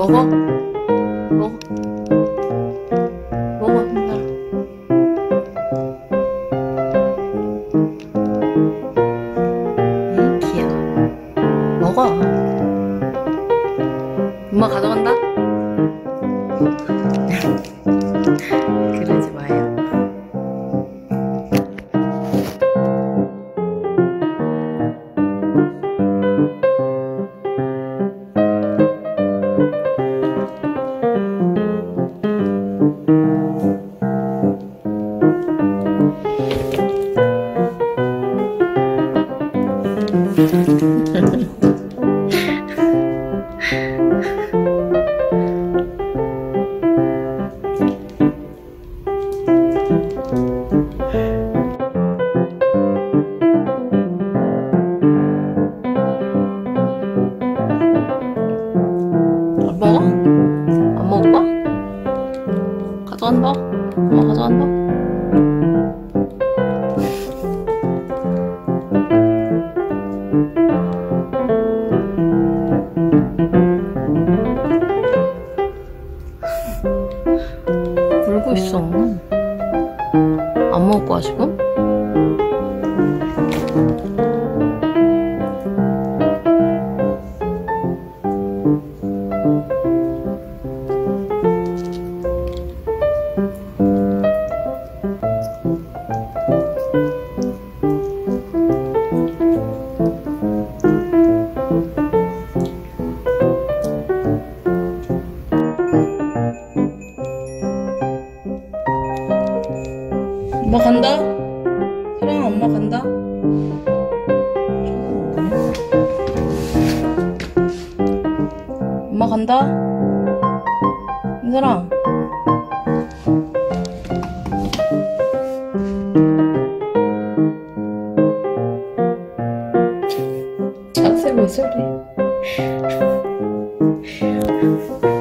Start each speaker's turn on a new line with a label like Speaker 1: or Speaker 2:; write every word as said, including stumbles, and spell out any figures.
Speaker 1: 먹어? 먹어? 먹어, 힘들어. 응, 귀여워. 먹어. 엄마 가져간다? 그러지 마요. 안 먹어? 안 먹을 거야? 가져간다? 엄마 가져간다? 울고 있어. 안 먹을 거야 지금? 엄마 간다? 사랑아, 엄마 간다? 엄마 간다? 인사랑 자세 왜 저래?